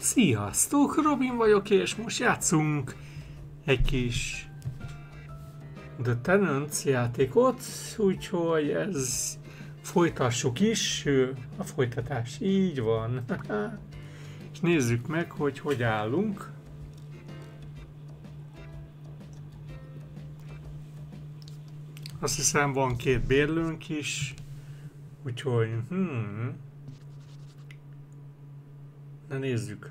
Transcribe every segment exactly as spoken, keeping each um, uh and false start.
Sziasztok, Robin vagyok, és most játszunk egy kis The Tenants játékot, úgyhogy ez folytassuk is, a folytatás így van. És nézzük meg, hogy hogy állunk. Azt hiszem van két bérlőnk is, úgyhogy hmm. Na nézzük.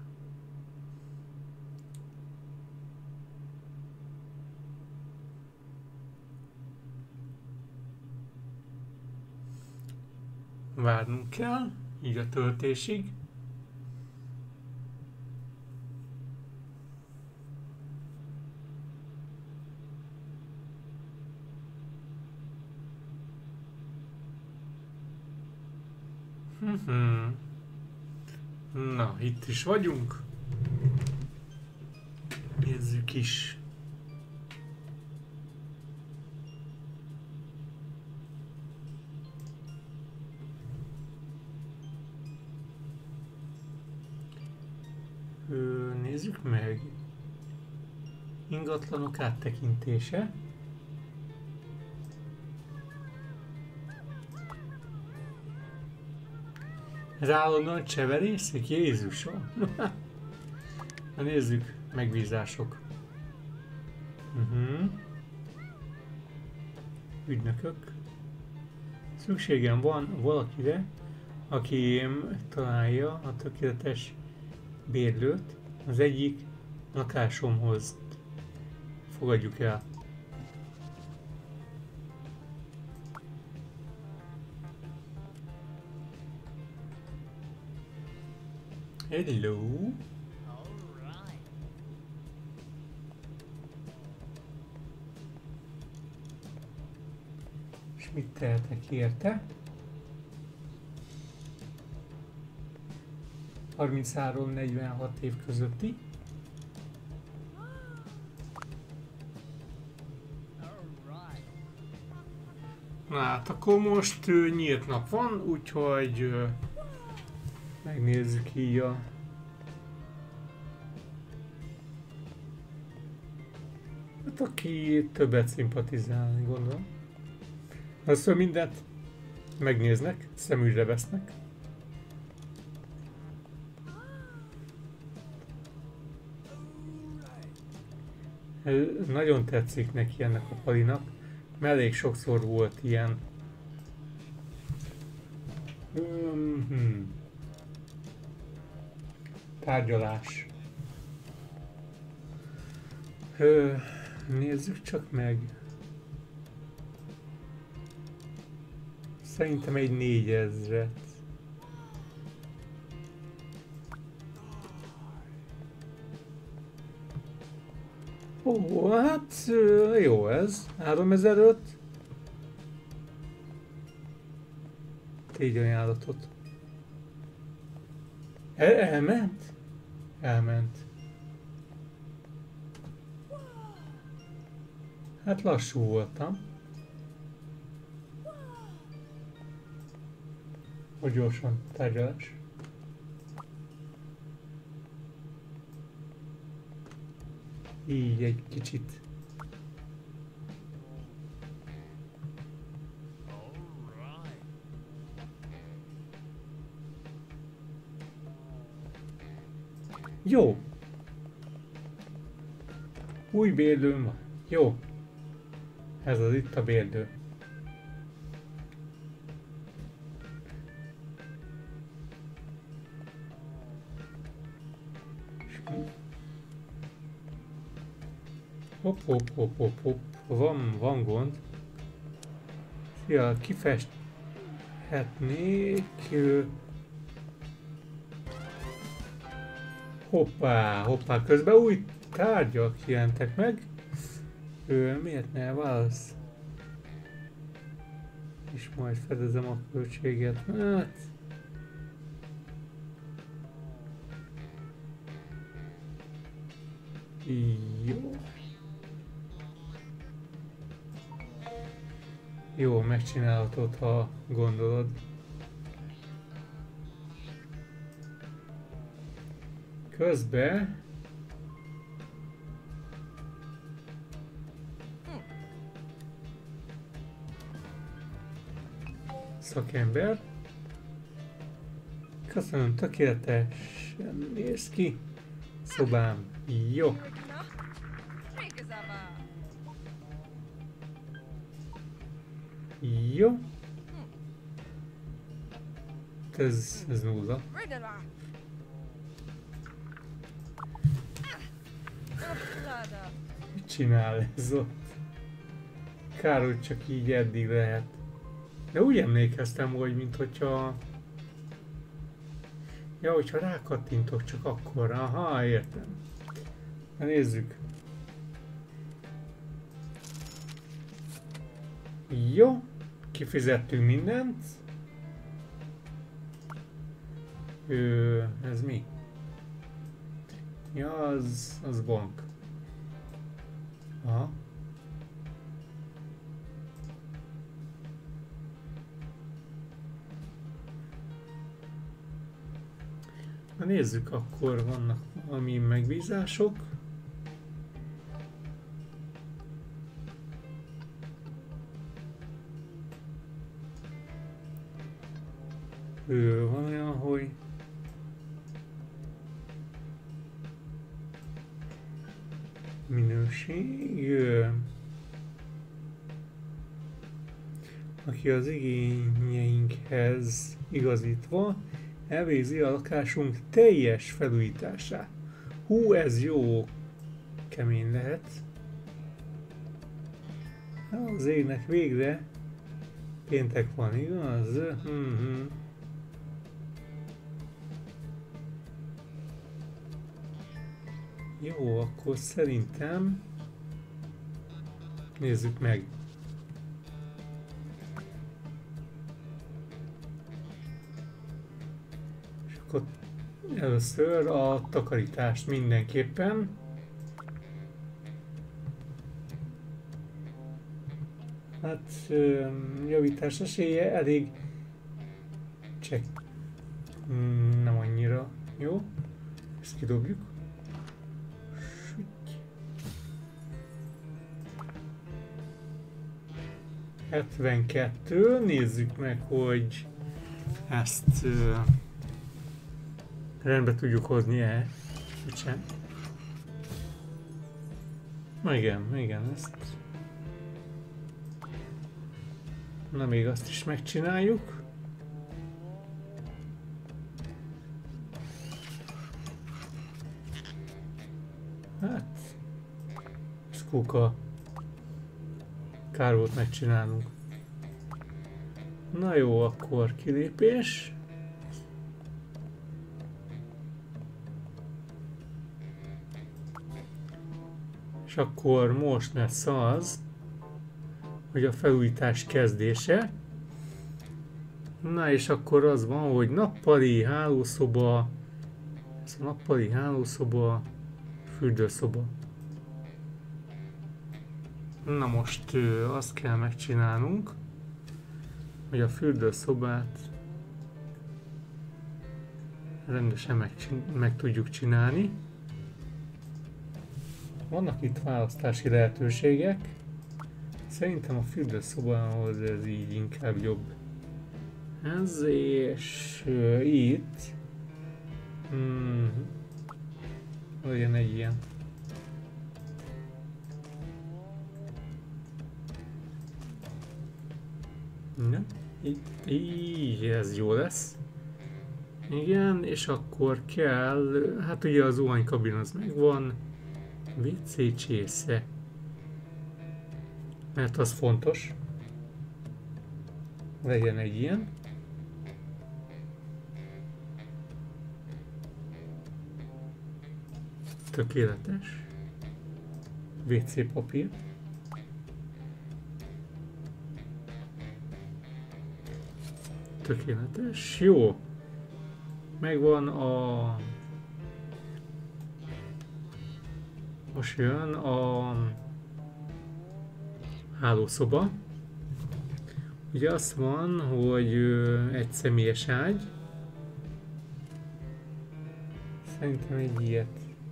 Várnunk kell, így a töltésig. Hmm. Na, itt is vagyunk. Nézzük is. Ö, nézzük meg. Ingatlanok áttekintése. Ez állandóan cseverészik? Jézusom! Na nézzük, megbízások. Uh-huh. Ügynökök. Szükségem van valakire, aki találja a tökéletes bérlőt az egyik lakásomhoz. Fogadjuk el. Hello. És mit tehetek érte? harminchárom negyvenhat év közötti. Na hát akkor most uh, nyílt nap van, úgyhogy uh, megnézzük így a... Hát aki többet szimpatizálni, gondolom. Azt mindent megnéznek, szemügyre vesznek. Nagyon tetszik neki ennek a palinak, mert elég sokszor volt ilyen. Hmm. Tárgyalás. Ö, nézzük csak meg. Szerintem egy négyezret. Ó, hát jó ez. háromezer-öt. Tégy ajánlatot. El, elment? Elment. Hát lassú voltam. Hogy gyorsan tárgyalás. Így egy kicsit. Jó. Új bérlőm van. Jó. Ez az itt a bérlő. Hopp, hopp, hopp, hopp, hopp. Van, van gond. Szia, kifesthetnék. Hoppá, hoppá, közben új tárgyak jelentek meg. Ő, miért ne válasz? És majd fedezem a költséget. Hát... Jó. Jó, megcsinálhatod, ha gondolod. Közben szakember. Köszönöm, tökéletesen néz ki. Szobám. Jó. Jó. Ez, ez nulla. Mit csinál ez ott? Kár, hogy csak így eddig lehet. De úgy emlékeztem, hogy mint hogyha... Ja, hogyha rákattintok csak akkor. Aha, értem. Na nézzük. Jó. Kifizettünk mindent. Ö, ez mi? Ja, az, az bank. Aha. Na nézzük, akkor vannak valami megbízások. Ő, van olyan, hogy minőség, aki az igényeinkhez igazítva elvégzi a lakásunk teljes felújítását. Hú, ez jó kemény lehet. Az égnek végre péntek van, igaz? Mm-hmm. Jó, akkor szerintem nézzük meg. És akkor először a takarítást mindenképpen. Hát javítás esélye elég csekk. Nem annyira jó. Ezt kidobjuk. hetvenkettő, nézzük meg, hogy ezt uh, rendbe tudjuk hozni-e, vagy sem. Na igen, igen, ezt. Na még azt is megcsináljuk. Hát, ez kuka. Kár volt megcsinálnunk. Na jó, akkor kilépés. És akkor most lesz az, hogy a felújítás kezdése. Na és akkor az van, hogy nappali hálószoba, ez a nappali hálószoba, fürdőszoba. Na most ö, azt kell megcsinálnunk, hogy a fürdőszobát rendesen meg, meg tudjuk csinálni. Vannak itt választási lehetőségek. Szerintem a fürdőszobához ez így inkább jobb. Ez és ö, itt hmm, legyen egy ilyen. Nem? Így, így, ez jó lesz. Igen, és akkor kell, hát ugye az zuhanykabin az megvan, vé cé csésze, mert az fontos, legyen egy ilyen. Tökéletes. vé cé papír. Tökéletes. Jó. Megvan a... Most jön a hálószoba. Ugye azt van, hogy egy személyes ágy. Szerintem egy ilyet.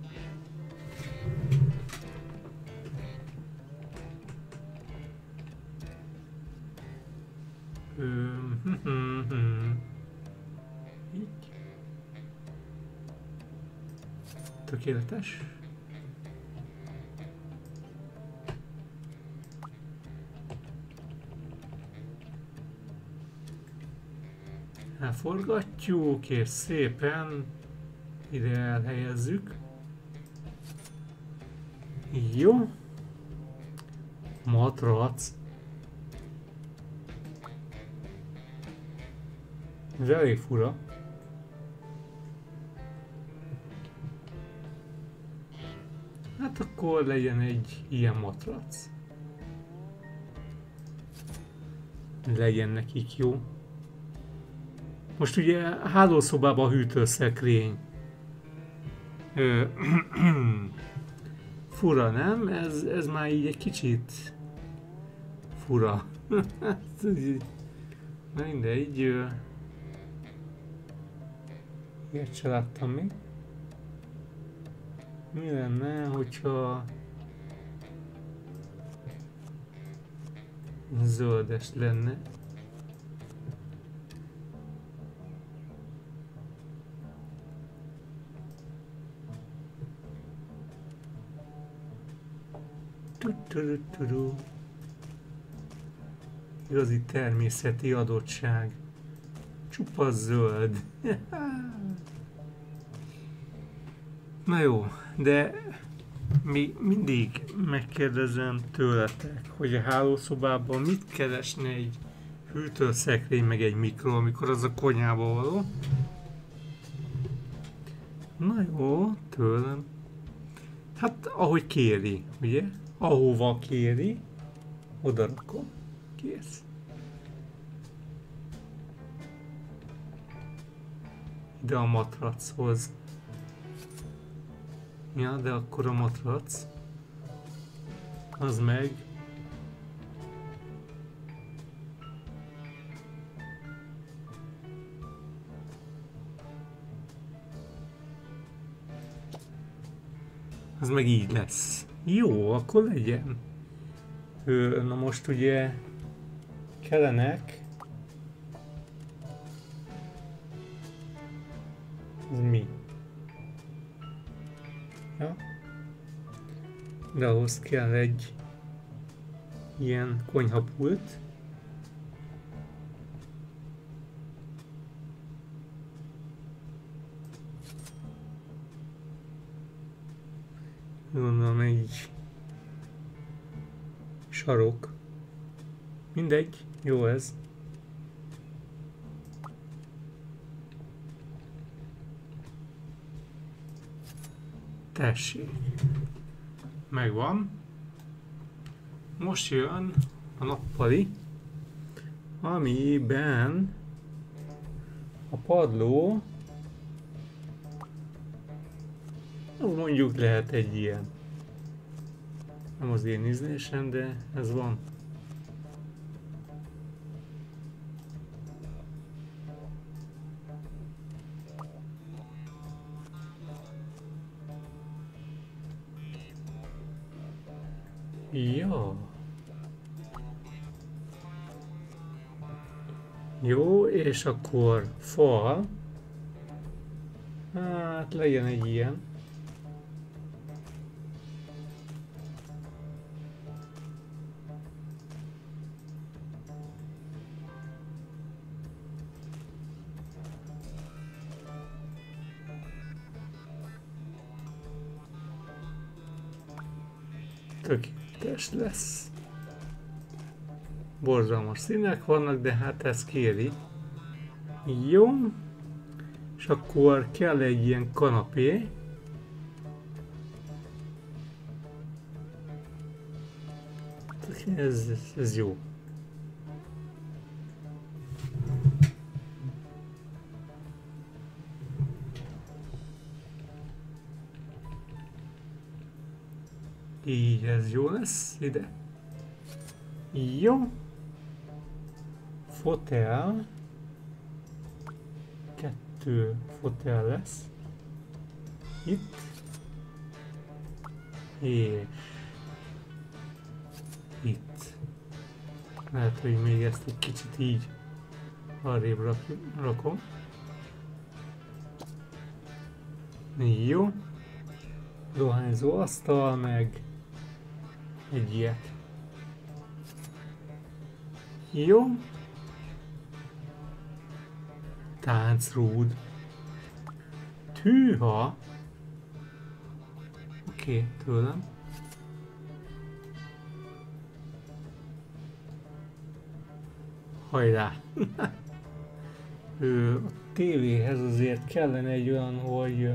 Így. Tökéletes. Elforgatjuk, és szépen ide elhelyezzük. Jó. Matrac. Ez elég fura. Hát akkor legyen egy ilyen matrac. Legyen nekik jó. Most ugye a hálószobában a hűtőszekrény. Ö, fura, nem? Ez, ez már így egy kicsit fura. Na mindegy. Ilyet se láttam még. Mi lenne, hogyha zöldes lenne? Tudu-tudu. Igazi természeti adottság. Csupa zöld. Na jó, de még mindig megkérdezem tőletek, hogy a hálószobában mit keresne egy hűtőszekrény meg egy mikro, amikor az a konyhába való. Na jó, tőlem. Hát ahogy kéri, ugye? Ahova kéri, oda rakom. Kész. Ide a matrachoz. Ja, de akkor a matrac az meg az meg így lesz. Jó, akkor legyen. Ö, na most ugye kellenek. Ez mi? Ja. De ahhoz kell egy ilyen konyhapult. Gondolom egy sarok. Mindegy, jó ez. Tessék. Megvan. Most jön a nappali, amiben a padló, mondjuk lehet egy ilyen. Nem az én ízlésem, de ez van. Ja. Jó, és akkor fal. Hát legyen egy ilyen. Tökéletes lesz. Borzalmas színek vannak, de hát ez kéri. Jó. És akkor kell egy ilyen kanapé. Ez, ez jó. Így ez jó lesz ide. Jó. Fotel. Kettő fotel lesz. Itt. És itt. Lehet, hogy még ezt egy kicsit így arrébb rak rakom. Jó. Dohányzó asztal, meg egy ilyet. Jó. Táncrúd. Hűha. Oké, okay, tőlem. Hajrá! Ö, a tévéhez azért kellene egy olyan, hogy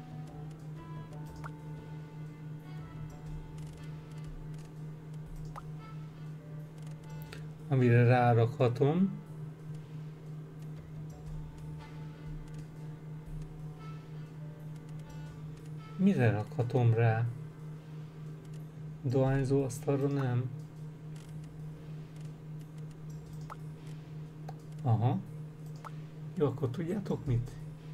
amire rárakhatom. Mire rakhatom rá? Dohányzó asztalra nem. Aha. Jó, akkor tudjátok mit?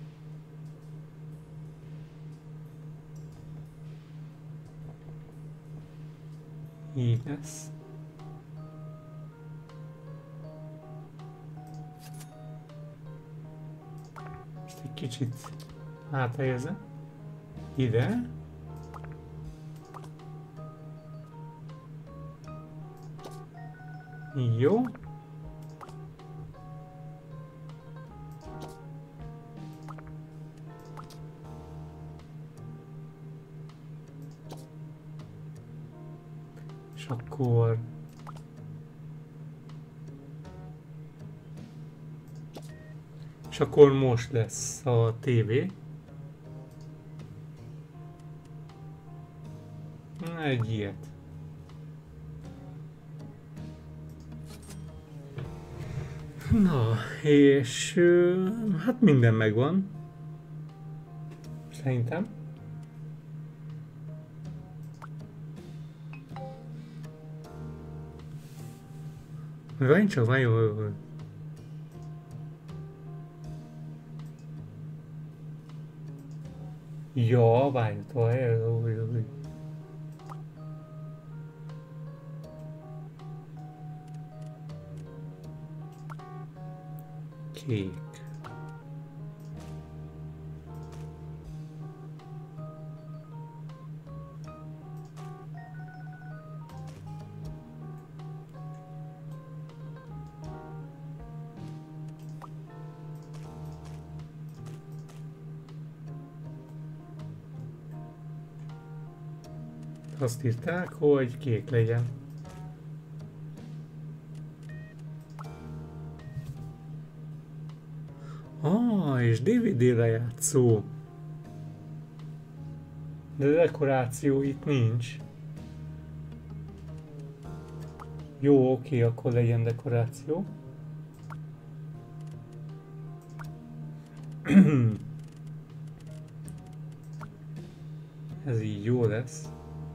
Így lesz. Most egy kicsit áthelyezem. Ide. Jó. És akkor és akkor most lesz a tévé. Egy ilyet. Na, és hát minden megvan. Szerintem. Várj csak, várj, várj. Ja, várj, várj, várj. Kék. Azt írták, hogy kék legyen. Ah, és dé vé dé lejátszó. De dekoráció itt nincs. Jó, oké, akkor legyen dekoráció. Ez így jó lesz.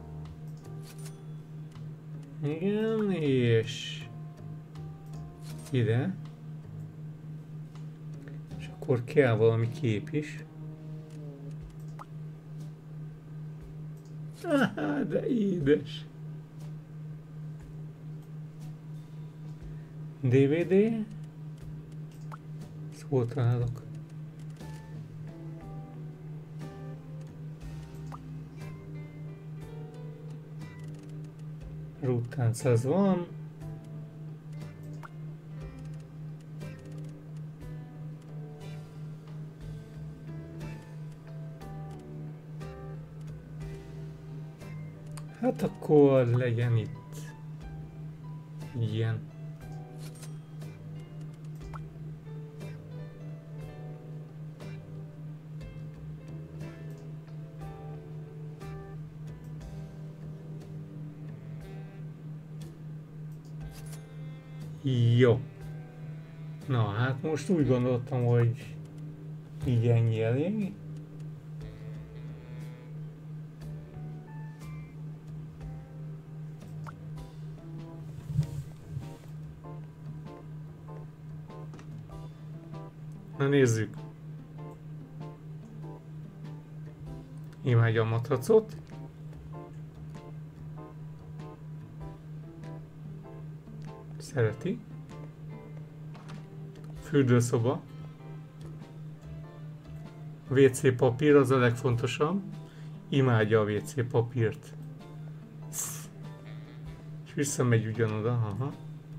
Igen, és ide. És akkor kell valami kép is. Ah, de édes. dé vé dé. Ezt hol találok? Rúttánc ez van. Hát akkor legyen itt ilyen. Jó. Na, hát most úgy gondoltam, hogy így ennyi elég. Na nézzük. Imádja a matracot. Szereti. Fürdőszoba. A vé cé papír az a legfontosabb. Imádja a vé cé papírt. És visszamegy ugyanoda. Aha.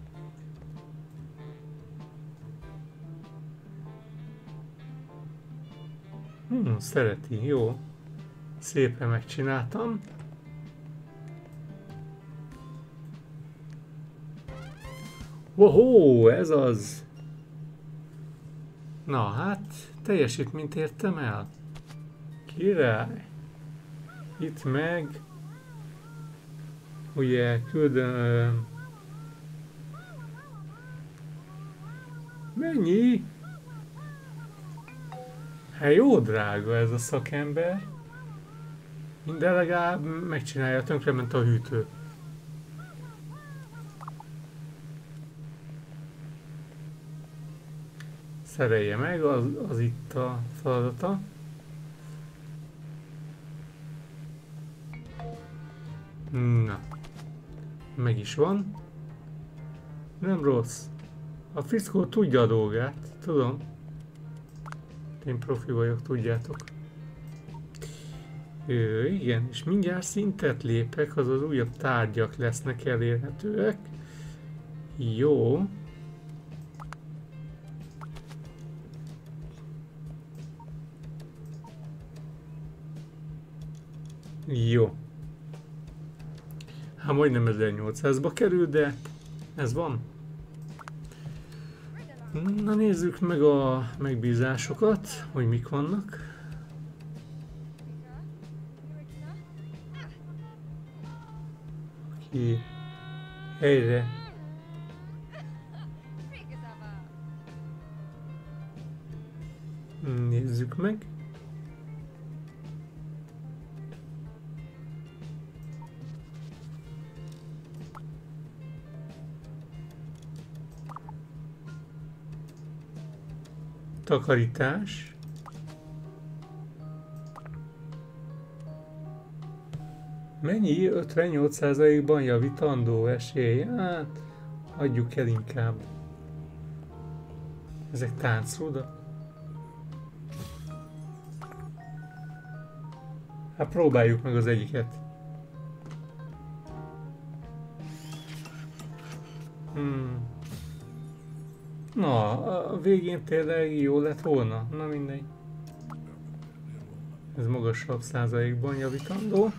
Hmm, szereti, jó. Szépen megcsináltam. Ohó, ez az! Na hát, teljesítményt értem el. Király! Itt meg... Ugye, küldöm... Mennyi? Hát jó drága ez a szakember. De legalább megcsinálja, tönkrement a hűtő. Szerelje meg, az, az itt a feladata. Na. Meg is van. Nem rossz. A fickó tudja a dolgát, tudom. Én profi vagyok, tudjátok. Ö, igen, és mindjárt szintet lépek, azaz újabb tárgyak lesznek elérhetőek. Jó. Jó. Hát majdnem ezernyolcszázba kerül, de ez van. Na nézzük meg a megbízásokat, hogy mik vannak. Ki helyre. Nézzük meg. Takarítás. Mennyi? ötvennyolc százalékban javítandó esély? Hát, adjuk el inkább. Ezek táncruda? Hát próbáljuk meg az egyiket. Hmm. Na, a végén tényleg jó lett volna. Na mindegy. Ez magasabb százalékban javítandó.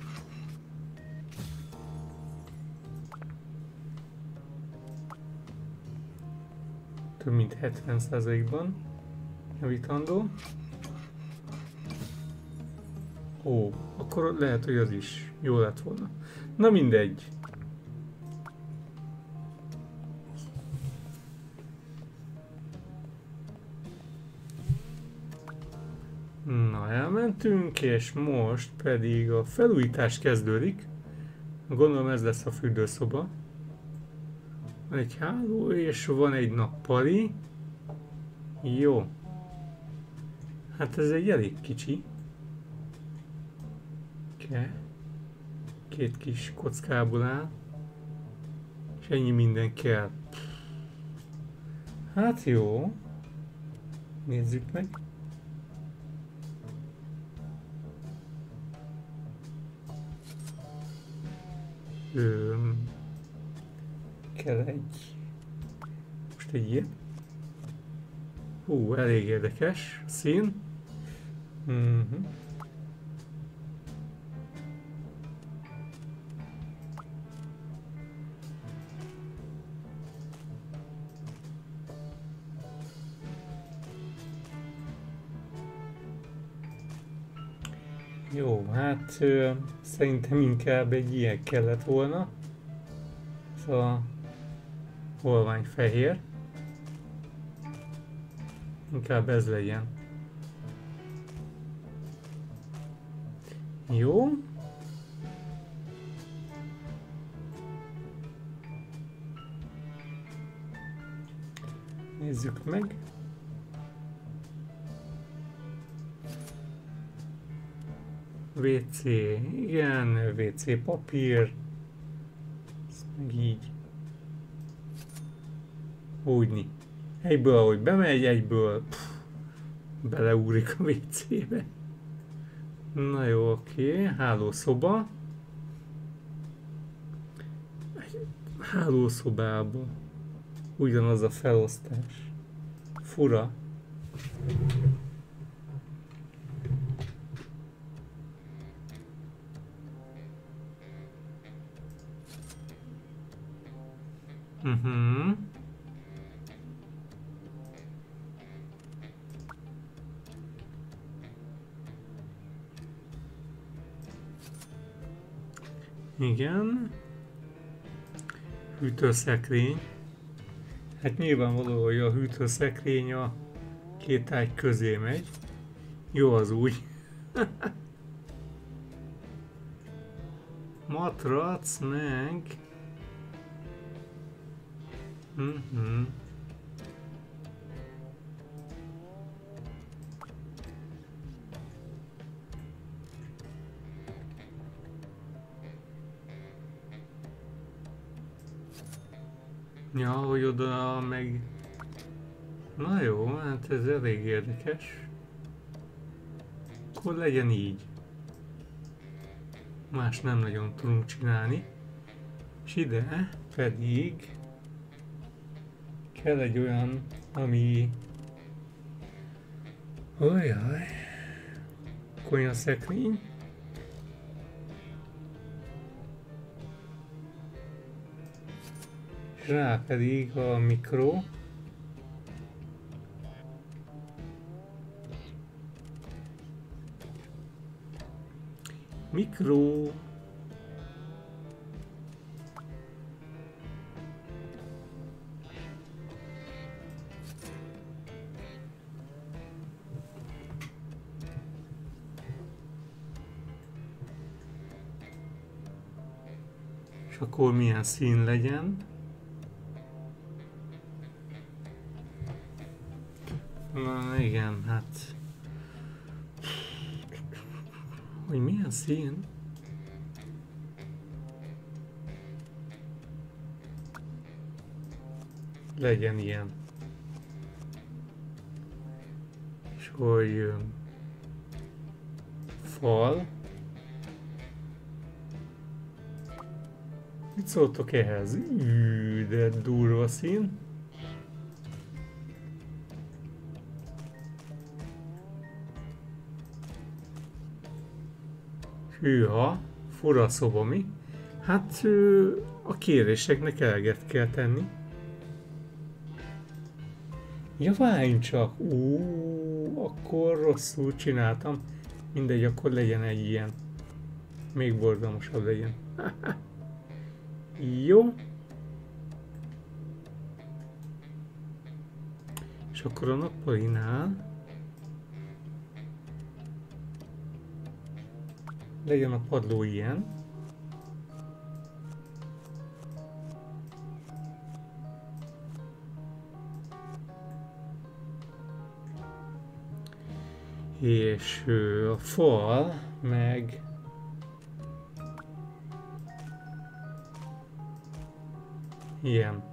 Több mint hetven százalékban javítandó. Ó, akkor lehet, hogy az is jó lett volna. Na mindegy. Na, elmentünk, és most pedig a felújítás kezdődik. Gondolom ez lesz a fürdőszoba. Van egy háló, és van egy nappali. Jó. Hát ez egy elég kicsi. Okay. Két kis kockából áll. És ennyi minden kell. Hát jó. Nézzük meg. Öm, kell egy... Most egy ilyen. Hú, elég érdekes szín. Uh-huh. Jó, hát ö, szerintem inkább egy ilyen kellett volna. Ez a olvány fehér. Inkább ez legyen. Jó. Nézzük meg. vé cé, igen, vé cé papír. Ez meg így. Úgyni. Egyből, ahogy bemegy, egyből pff, beleúrik a vé cébe. Na jó, oké, hálószoba. Hálószobában ugyanaz a felosztás. Fura. Uh-huh. Igen. Hűtőszekrény. Hát nyilvánvaló, hogy a hűtőszekrény a két ágy közé megy. Jó az úgy. Matrac meg... Uh-huh. Ja, hogy oda meg... Na jó, hát ez elég érdekes. Akkor legyen így. Más nem nagyon tudunk csinálni. És ide pedig... kell egy olyan, ami... Ojjaj... konyhaszekrény. És rá pedig a mikro. Mikro. És akkor milyen szín legyen? Na igen, hát... Hogy milyen szín? Legyen ilyen. És hogy... fal. Mit szóltok ehhez? Üüüüüű, de durva szín. Hűha, fura szoba mi? Hát a kéréseknek eleget kell tenni. Ja, várjunk csak! Ú, akkor rosszul csináltam. Mindegy, akkor legyen egy ilyen. Még borzalmasabb legyen. Jó. És akkor a nappalinál legyen a padló ilyen. És a fal meg ilyen.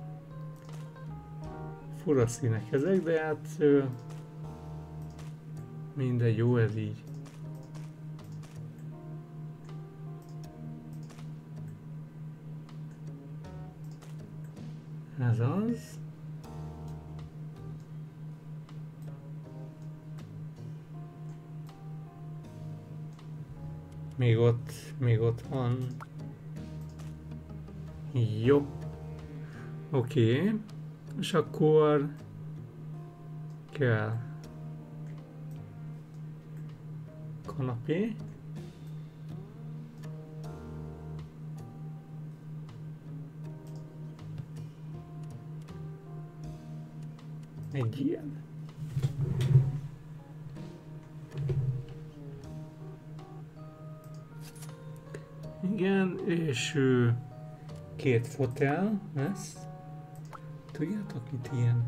Fura színek ezek, de hát mindegy, jó ez így. Ez az. Még ott, még ott van. Jó. Oké. Okay. És akkor kell kanapé. Egy ilyen. Igen, és ő, két fotel lesz. Tudjátok, itt ilyen.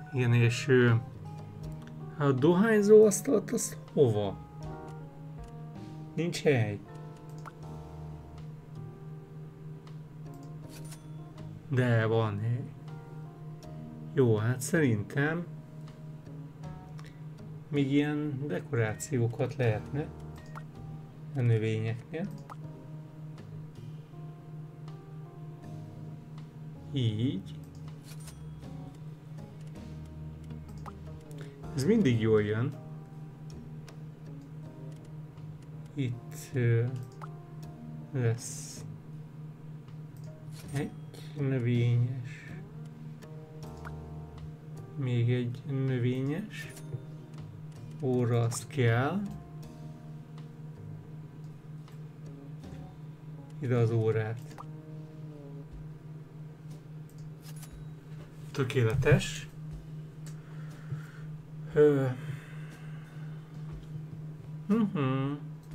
Igen, és ö, a dohányzó asztalt azt hova? Nincs hely. De van hely. Jó, hát szerintem még ilyen dekorációkat lehetne a növényeknél. Így. Ez mindig jól jön. Itt uh, lesz egy növényes, még egy növényes, óra azt kell, ide az órát. Tökéletes. Ö. Uh-huh.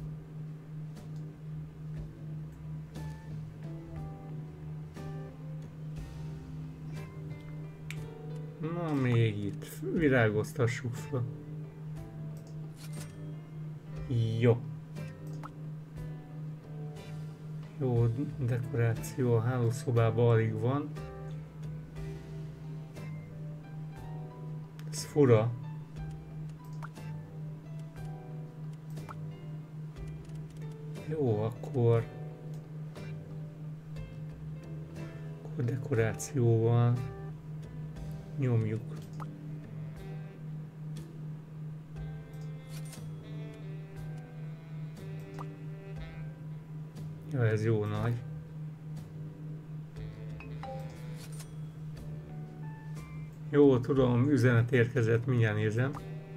Na még itt virágoztassuk fel. Jó. Jó dekoráció a hálószobában alig van. Ez fura. Jó, akkor... Akkor dekorációval nyomjuk. Ja, ez jó nagy. Jó, tudom, üzenet érkezett, mindjárt nézem.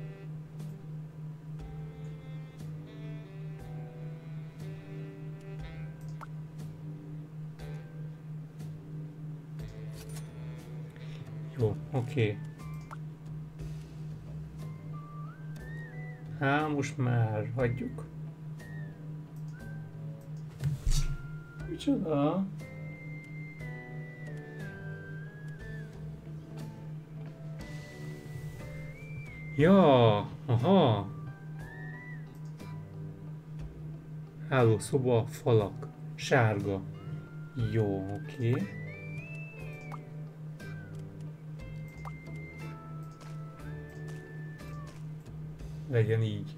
Jó, oké. Okay. Hát most már hagyjuk. Micsoda? Ja, aha. Hálószoba, falak, sárga. Jó, oké. Okay. Legyen így.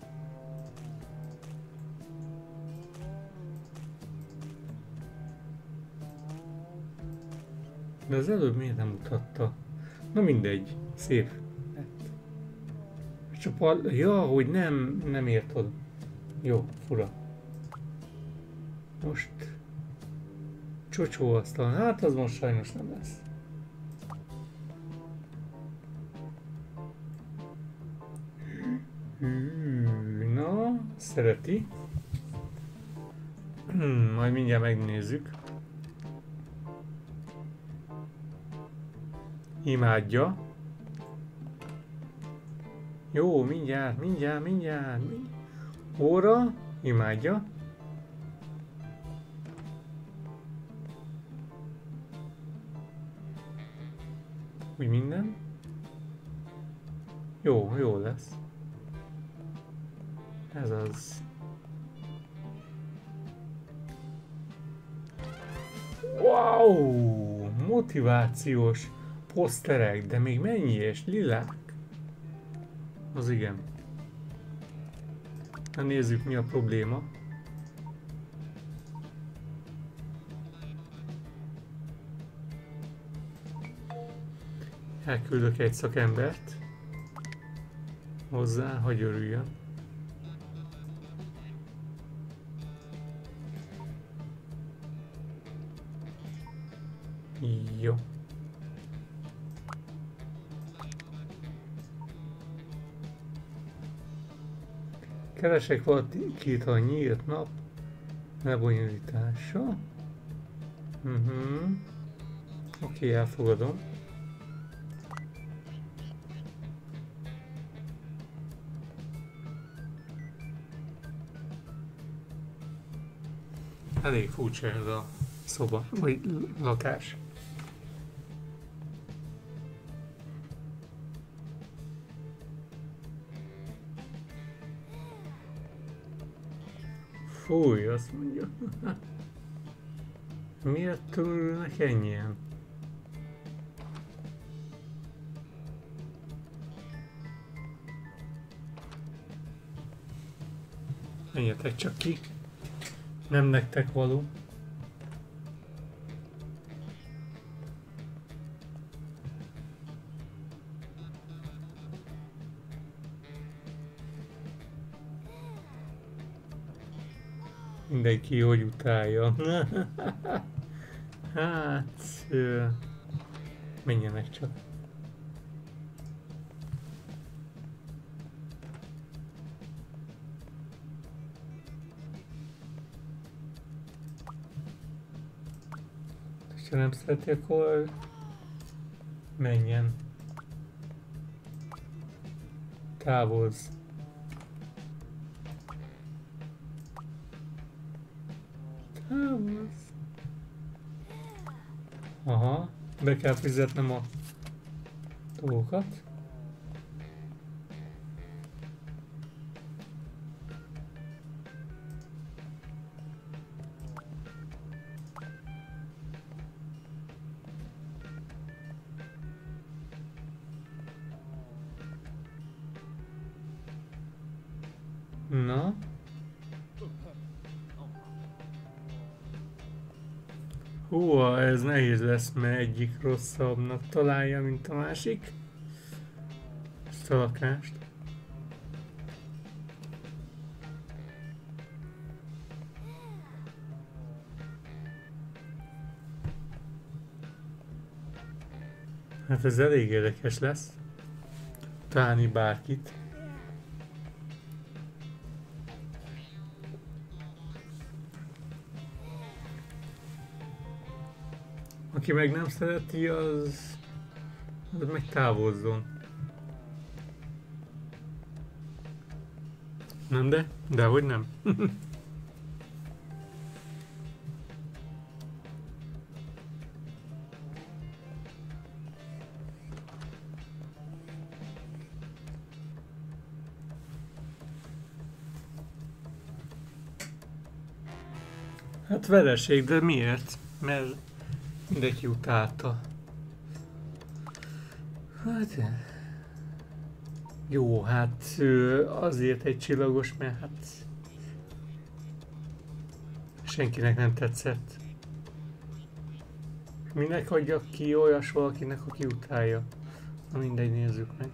De az előbb miért nem mutatta? Na mindegy, szép lett. Csak a... Ja, hogy nem, nem érted. Jó, fura. Most... Csocsóasztal. Hát az most sajnos nem lesz. Hű, na, szereti. Hmm, majd mindjárt megnézzük. Imádja. Jó, mindjárt, mindjárt, mindjárt. Óra, imádja. Úgy minden. Jó, jó lesz. Ez az. Wow! Motivációs poszterek, de még mennyi és lilák? Az igen. Na nézzük, mi a probléma. Elküldök egy szakembert hozzá, hogy örüljön. Jó. Keresek valakit a nyílt nap lebonyolítása. Uh-huh. Oké, okay, elfogadom. Elég furcsa ez a szoba, vagy lakás. Fúj, azt mondja. Miért túlnak ennyien? Menjetek csak ki. Nem nektek való. Mindenki hogy utálja. Hát... Ö, menjenek csak. Ha nem szereti, akkor menjen. Távozz. Távozz. Aha, be kell fizetnem a dolgokat. Na. Hú, ez nehéz lesz, mert egyik rosszabbnak találja, mint a másik. Ezt a lakást. Hát ez elég érdekes lesz. Találni bárkit. Aki meg nem szereti, az, az meg távozzon. Nem de? Dehogy nem. Hát vereség, de miért? Mert mindenki utálta. Hát... Jó, hát azért egy csillagos, mert hát... senkinek nem tetszett. Minek adjak ki olyas valakinek, aki utálja? Na mindegy, nézzük meg.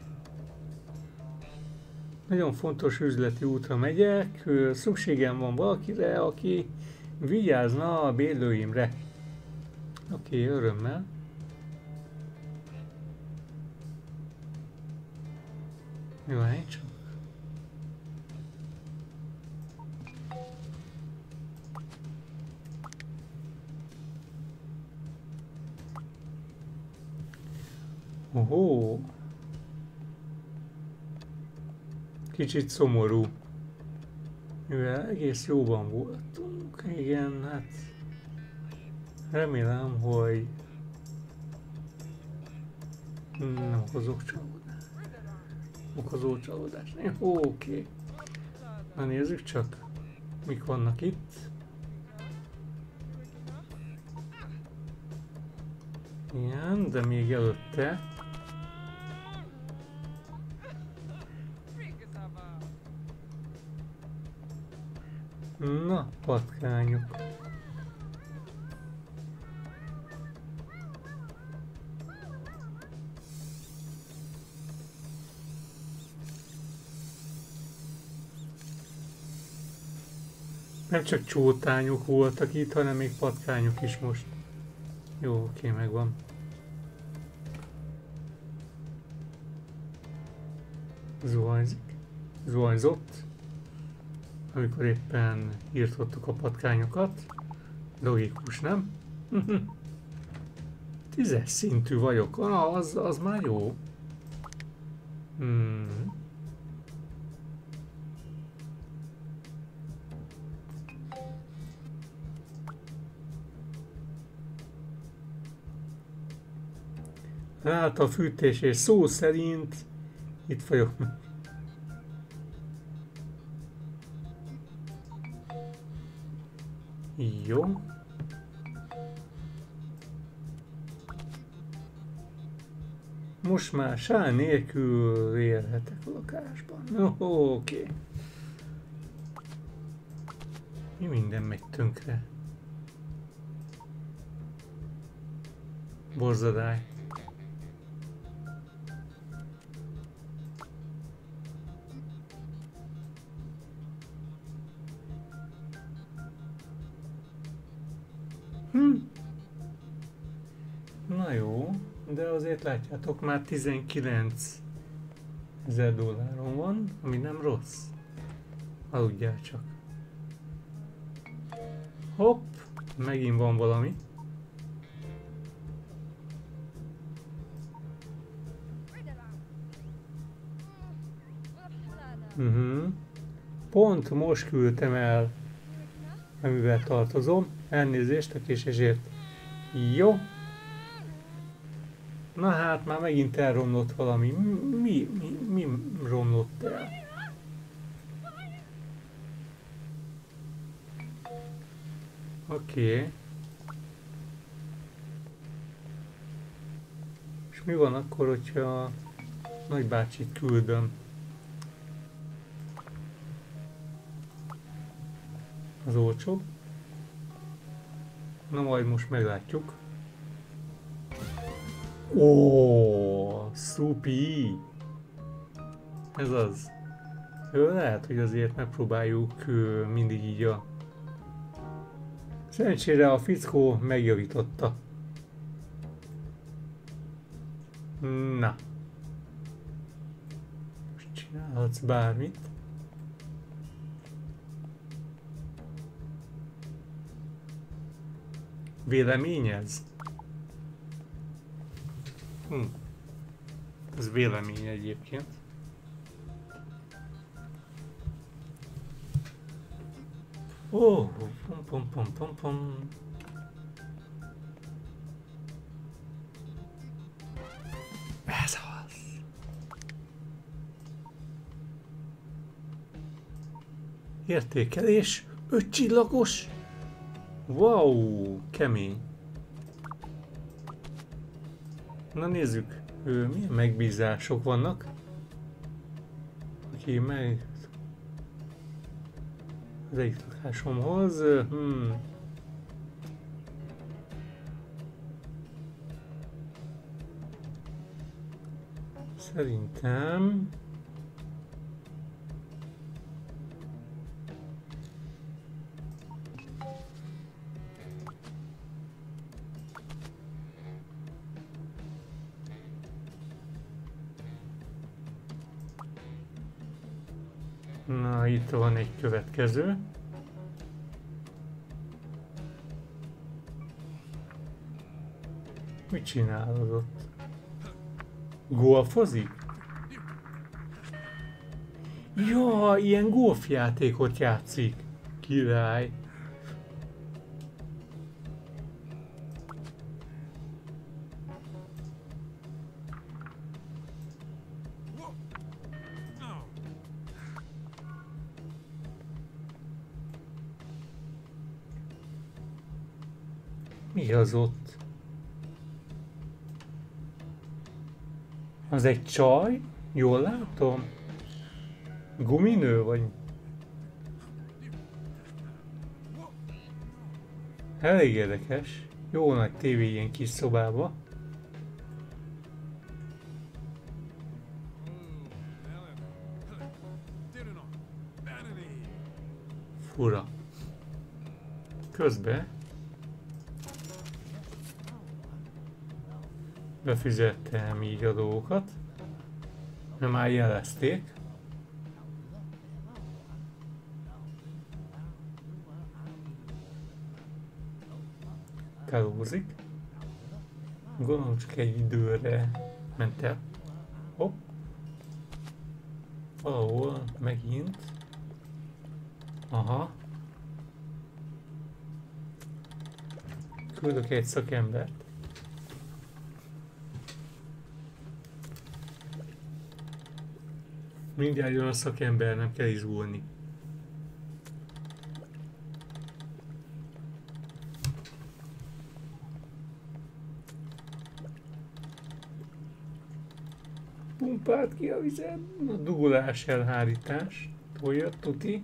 Nagyon fontos üzleti útra megyek, szükségem van valakire, aki vigyázna a bérlőimre. Oké, okay, örömmel. Jó, hát csak. Ohó. Kicsit szomorú. Mivel egész jóban voltunk, igen, hát remélem, hogy nem okozok csalódást. Okozó csalódást. Jó, oké. Okay. Na nézzük csak, mik vannak itt. Igen, de még előtte. Na, patkányok. Nem csak csótányok voltak itt, hanem még patkányok is most. Jó, oké, megvan. Zuhanyzik. Zuhanyzott. Amikor éppen írtottuk a patkányokat. Logikus, nem? Tízes szintű vagyok. Ah, az, az már jó. Hmm. Hát a fűtés és szó szerint itt vagyok. Jó. Most már sár nélkül élhetek a lakásban. Oh, oké. Okay. Mi minden megy tönkre? Borzadály. Hm. Na jó, de azért látjátok, már tizenkilenc ezer dolláron van, ami nem rossz. Aludjál csak. Hopp, megint van valami. Uh-huh. Pont most küldtem el, amivel tartozom. Elnézést a késésért. Jó. Na hát, már megint elromlott valami. Mi, mi, mi romlott el? Oké. Okay. És mi van akkor, hogyha nagybácsit küldöm? Az olcsó. Na majd most meglátjuk. Ó, szupi! Ez az. Jó, lehet, hogy azért megpróbáljuk mindig így a... Szerencsére a fickó megjavította. Na. Most csinálhatsz bármit. Véleményez? Hm. Ez vélemény egyébként. Ó, oh, pom pom pom pom pom. Ez az. Értékelés öt csillagos. Wow, kemény. Na nézzük, ő, milyen megbízások vannak. Aki meg... Az egyik lakásomhoz. Hmm. Szerintem... Na, itt van egy következő. Mit csinálod ott? Golfozik? Ja, ilyen golfjátékot játszik. Király. Mi az ott? Az egy csaj? Jól látom? Guminő vagy? Elég érdekes. Jó nagy tévé ilyen kis szobába. Fura. Közben befizettem így a dolgokat, mert már jelezték. Telózik. Gondolom csak egy időre ment el. Hopp. Valahol megint. Aha. Küldök egy szakembert. Mindjárt jön a szakember, nem kell izgulni. pumpált ki a vizet. A dugolás, elhárítás. Tolja, tuti.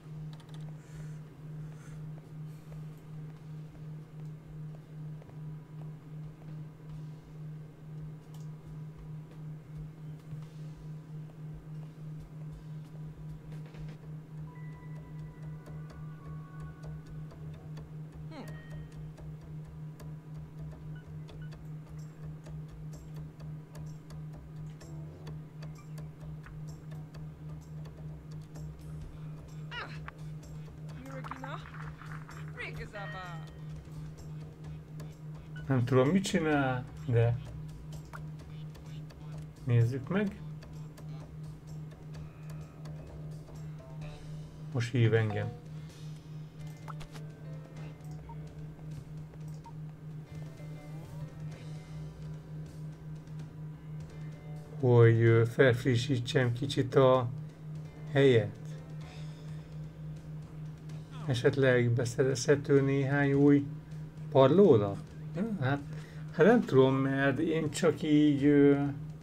Nem tudom, mit csinál, de nézzük meg. Most hív engem. Hogy felfrissítsem kicsit a helyet. Esetleg beszerezhető néhány új padlóra? Hát, hát nem tudom, mert én csak így... Ö...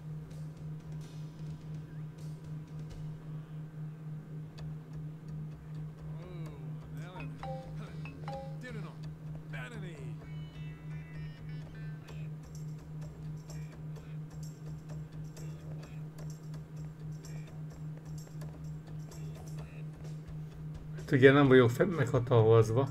Hát ugye nem vagyok meghatalmazva.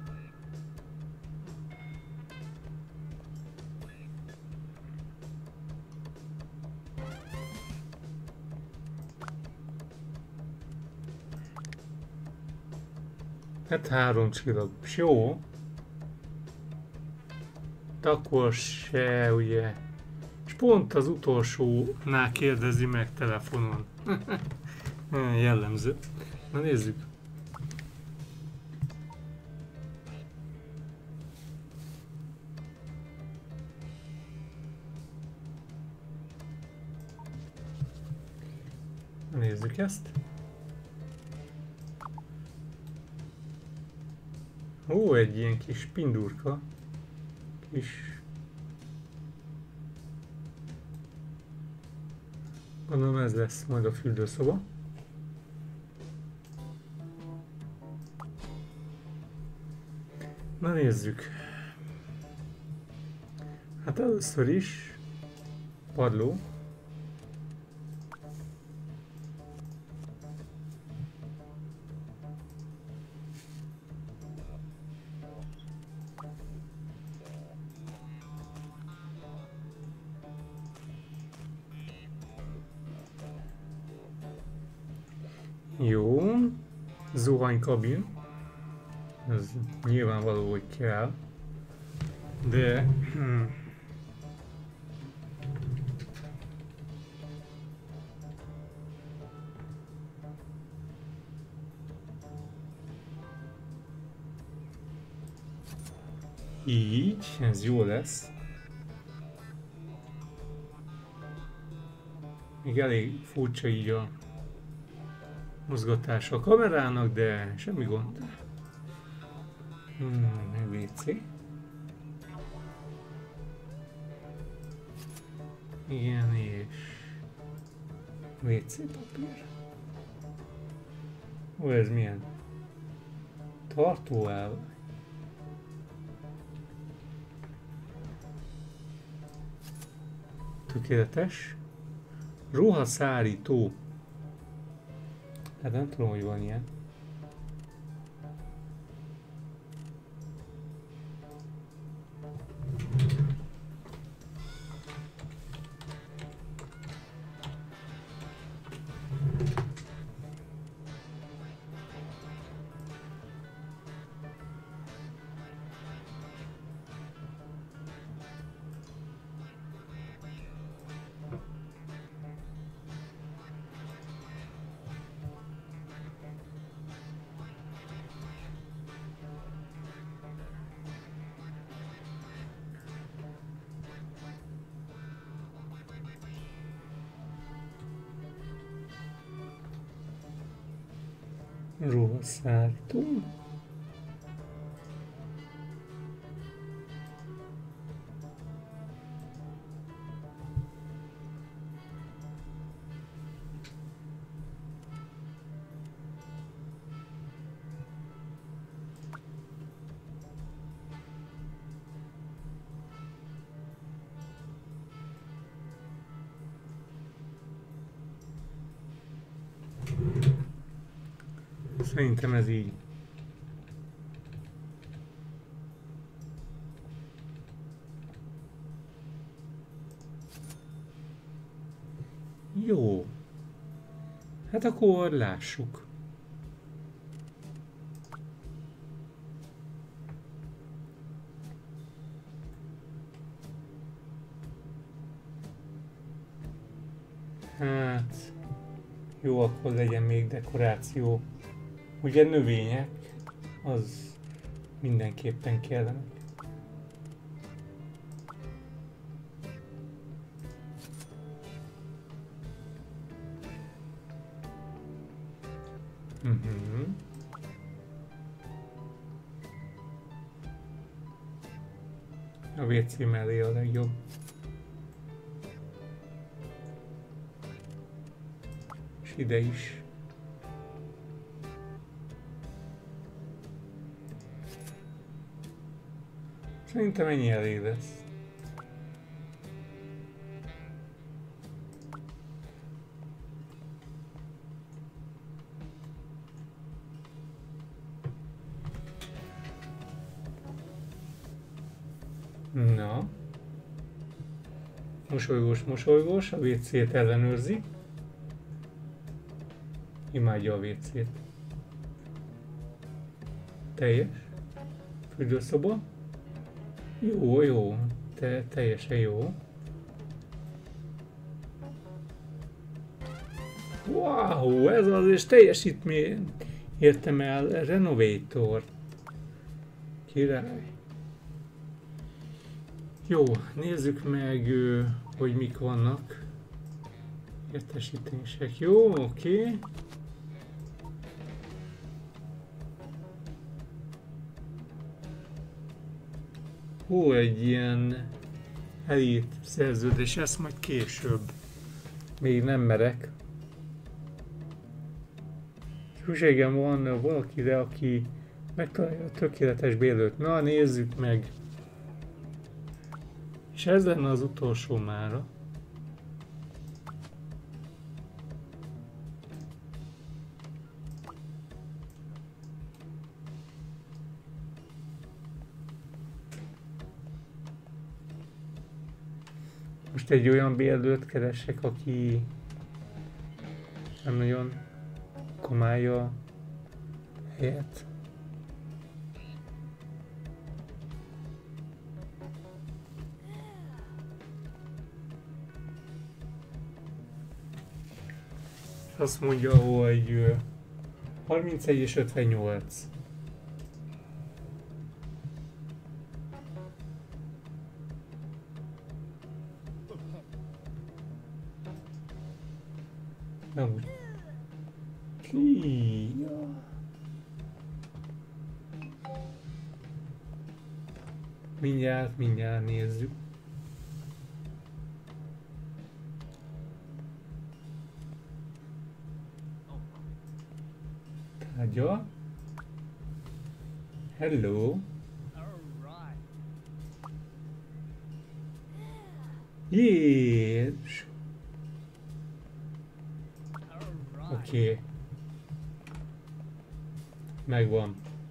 Hát három csillag. Jó. De akkor se, ugye. És pont az utolsónál kérdezi meg telefonon. Jellemző. Na nézzük. Nézzük ezt. Ó, egy ilyen kis pindurka. Kis... Gondolom ez lesz majd a fürdőszoba. Na nézzük. Hát először is padló. Jó, zuhanykabin, ez nyilvánvaló, hogy kell, de hmm. Így, ez jó lesz. Még elég furcsa így a mozgatása a kamerának, de semmi gond. Hmm, vé cé. Igen, és vé cé papír. Ó, ez milyen? Tartóáll. Tökéletes. Ruhaszárító. Hát nem tudom, hogy van ilyen. Ruhaszárító. Szerintem ez így. Jó. Hát akkor lássuk. Hát... Jó, akkor legyen még dekoráció. Ugye növények, az mindenképpen kellene. Uh-huh. A vé cé mellé a legjobb. És ide is. Szerintem ennyi elég lesz. Na. Mosolygós, mosolygós, a vé cét ellenőrzi. Imádja a vé cét. Teljes. Fürdőszoba. Jó, jó. Te, teljesen jó. Wow, ez az és teljesítmény. Értem el, Renovator. Király. Jó, nézzük meg, hogy mik vannak. Értesítések. Jó, oké. Okay. Hú, egy ilyen elit szerződés, ezt majd később. Még nem merek. Szükségem van valakire, aki megtalálja a tökéletes bérlőt. Na, nézzük meg. És ez lenne az utolsó mára. Most egy olyan bérlőt keresek, aki nem nagyon komálja helyet. Azt mondja, hogy harmincegy és ötvennyolc. Nem úgy. Kíja. Mindjárt, mindjárt nézzük. Tárgya. Hello. Jézus. Oké. Okay. Megvan.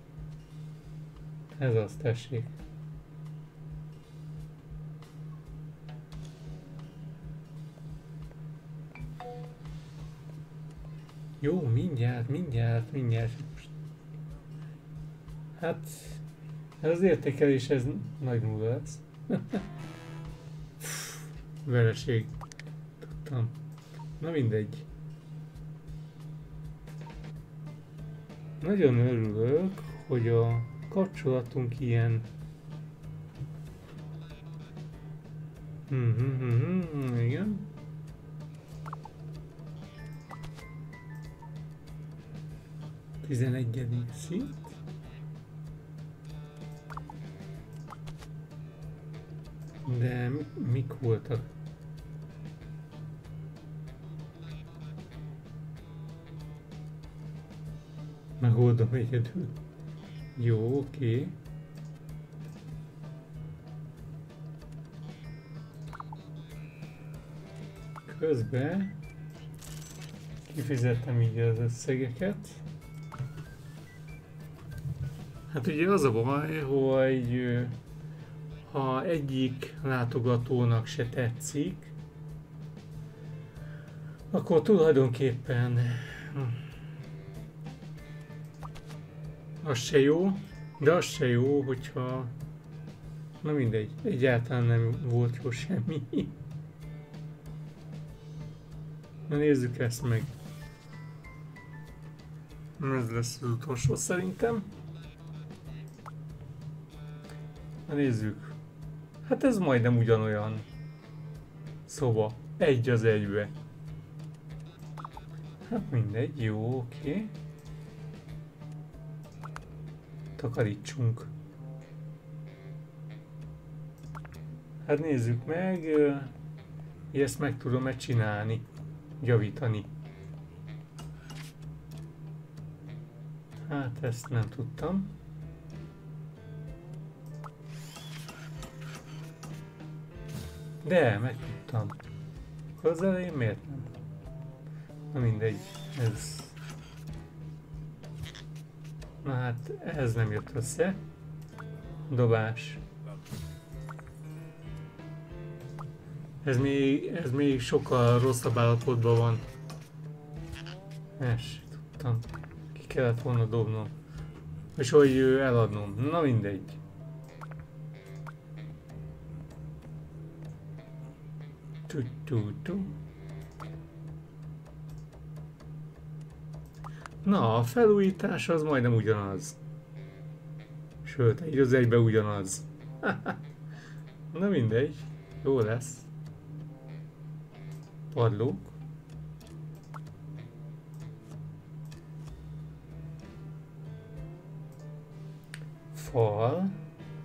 Ez az, tessék. Jó, mindjárt, mindjárt, mindjárt. Hát, ez az értékelés, ez nagy nulla lesz. Vereség. Tudtam. Na mindegy. Nagyon örülök, hogy a kapcsolatunk ilyen... Mm-hmm, igen. tizenegyedik szint. De mik voltak? Megoldom egyedül. Jó, oké. Okay. Közben kifizettem így az összegeket. Hát ugye az a baj, hogy ö, ha egyik látogatónak se tetszik, akkor tulajdonképpen hm, az se jó, de az se jó, hogyha na mindegy, egyáltalán nem volt jó semmi. Na nézzük ezt meg. Ez lesz az utolsó szerintem. Na nézzük. Hát ez majdnem ugyanolyan szoba. Egy az egybe. Hát mindegy, jó, oké. Takarítsunk. Hát nézzük meg, hogy ezt meg tudom-e csinálni, javítani. Hát ezt nem tudtam. De, megtudtam. Akkor az elején miért nem? Na mindegy, ez... Na hát, ez nem jött össze. Dobás. Ez még, ez még sokkal rosszabb állapotban van. Ezt tudtam. Ki kellett volna dobnom. És hogy eladnom. Na mindegy. Tu-tu-tu. Na, a felújítás az majdnem ugyanaz. Sőt, egy az egybe ugyanaz. Na mindegy. Jó lesz. Padlók. Fal.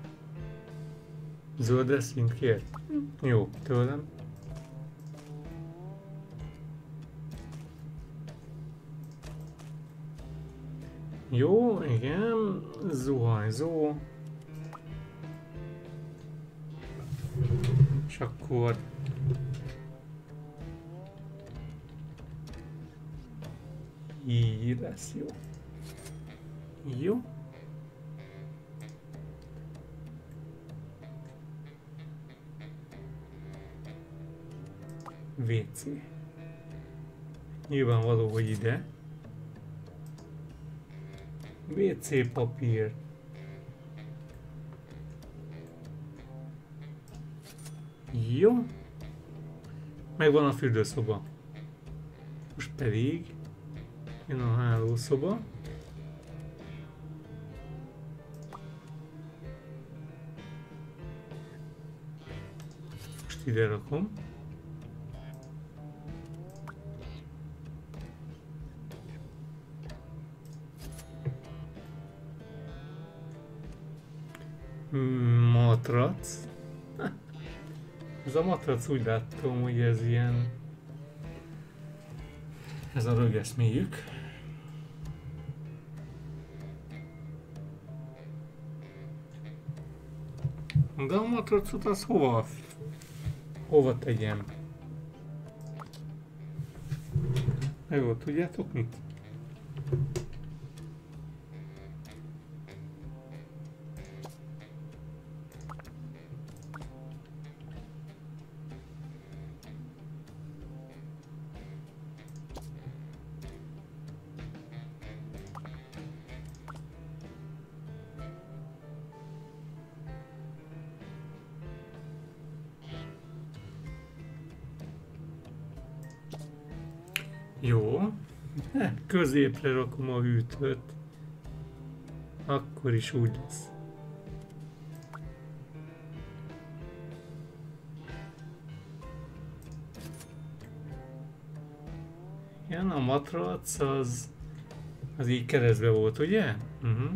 Zöldes szint kért. Jó, tőlem. Jó, igen. Zuhanyzó. És akkor... így lesz jó. Jó. vé cé. Nyilvánvaló, hogy ide. vé cé papír. Jó. Megvan a fürdőszoba. Most pedig jön a hálószoba. Most ide rakom. Matrac. Ez a matrac úgy láttam, hogy ez ilyen... ez a rögeszméjük. De a matracot az hova? Hova tegyem? Meg ott tudjátok mit? Jó, középre rakom a hűtőt, akkor is úgy lesz. Igen, a matrac az, az így keresztbe volt, ugye? Uh-huh.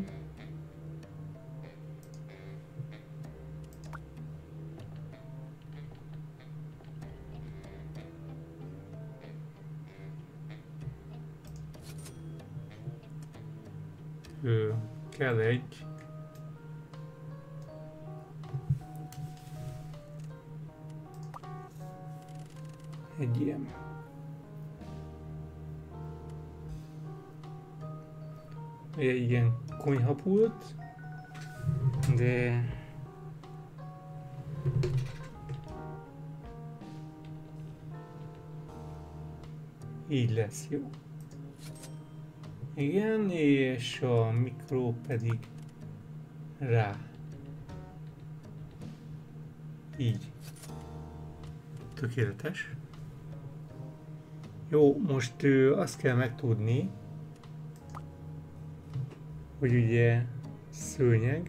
Ő, kell egy. Egy ilyen. Egy ilyen konyhapult. De... így lesz jó. Igen, és a mikro pedig rá. Így. Tökéletes. Jó, most ő, azt kell megtudni, hogy ugye szőnyeg.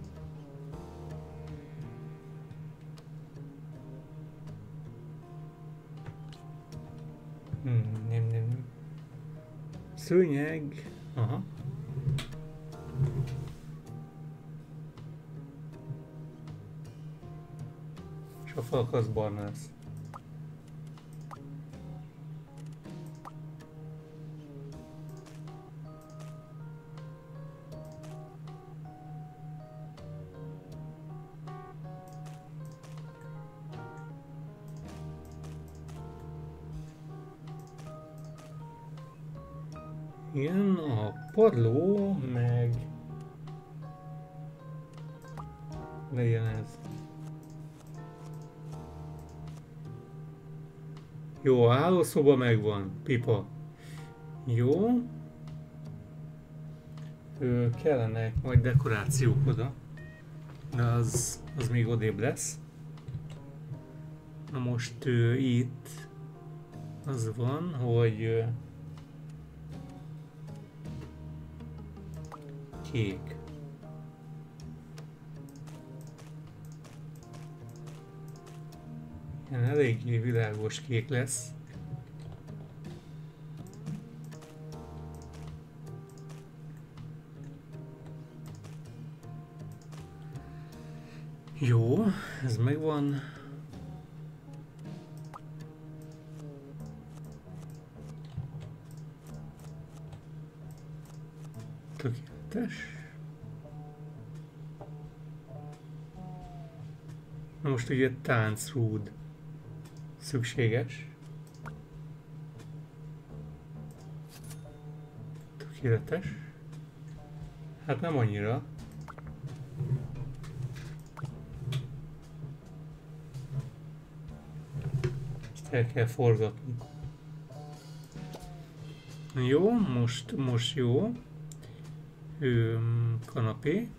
Hmm, nem, nem, nem. Szőnyeg. Aha. És a falak az barna lesz. Igen, a padló meg legyen ez. Jó, a hálószoba megvan, pipa. Jó. Ö, kellenek majd dekorációk oda. De az, az még odébb lesz. Na most ö, itt az van, hogy ö, kék. Ilyen eléggé világos kék lesz. Jó, ez megvan. Tökéletes. Na most ugye táncrúd szükséges. Tökéletes. Hát nem annyira. Ezt el kell forgatni. Jó, most, most jó. Ő, kanapé.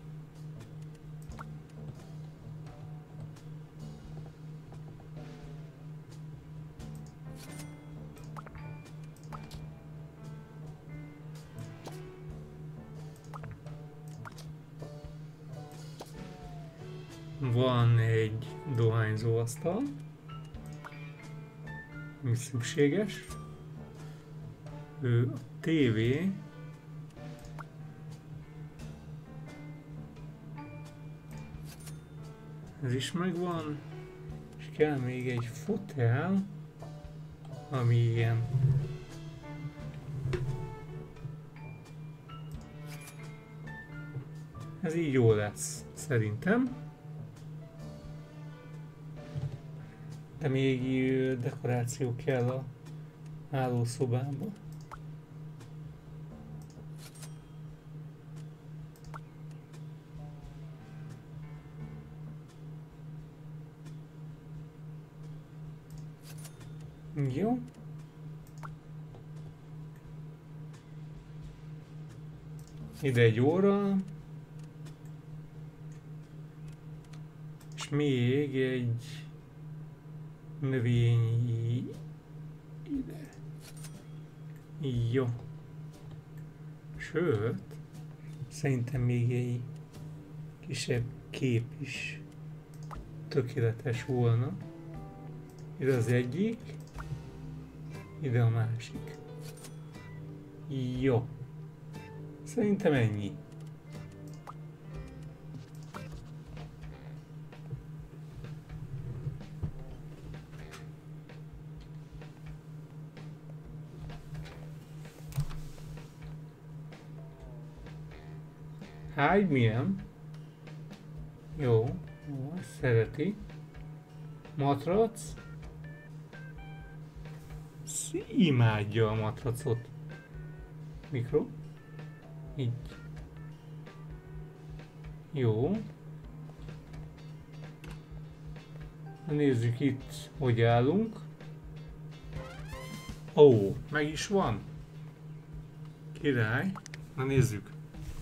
Van egy dohányzó asztal, ami szükséges. Ő a tévé. Ez is megvan. És kell még egy fotel, ami ilyen ez így jó lesz, szerintem. De még dekoráció kell a hálószobába. Jó. Ide egy óra. És még egy növényi ide. Jó. Sőt, szerintem még egy kisebb kép is tökéletes volna. Ide az egyik, ide a másik. Jó. Szerintem ennyi. Hágy milyen? Jó, jó, szereti. Matrac. Imádja a matracot. Mikro. Így. Jó. Nézzük itt, hogy állunk. Ó, meg is van. Király. Na nézzük.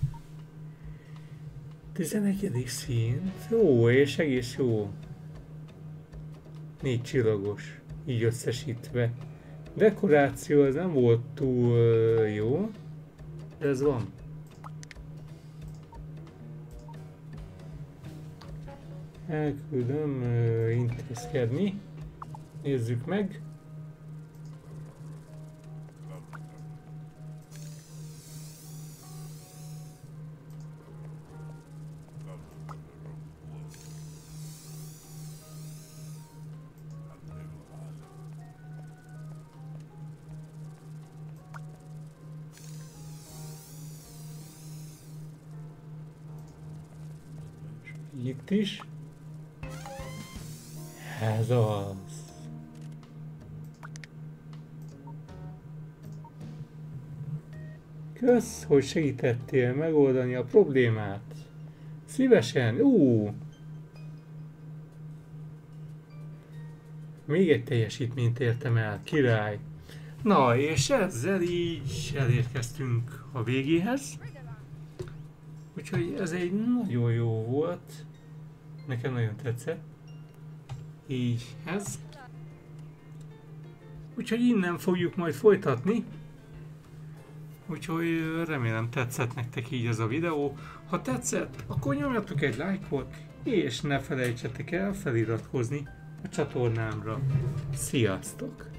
tizenegyedik szint. Ó, és egész jó. Négy csillagos. Így összesítve. Dekoráció az nem volt túl uh, jó. De ez van. Elküldöm uh, intézkedni. Nézzük meg. Itt is. Ez az. Kösz, hogy segítettél megoldani a problémát. Szívesen. Ú. Még egy teljesítményt értem el, király. Na, és ezzel így elérkeztünk a végéhez. Úgyhogy ez egy nagyon jó volt. Nekem nagyon tetszett. Így ez. Úgyhogy innen fogjuk majd folytatni. Úgyhogy remélem tetszett nektek így ez a videó. Ha tetszett, akkor nyomjatok egy lájkot, és ne felejtsetek el feliratkozni a csatornámra. Sziasztok!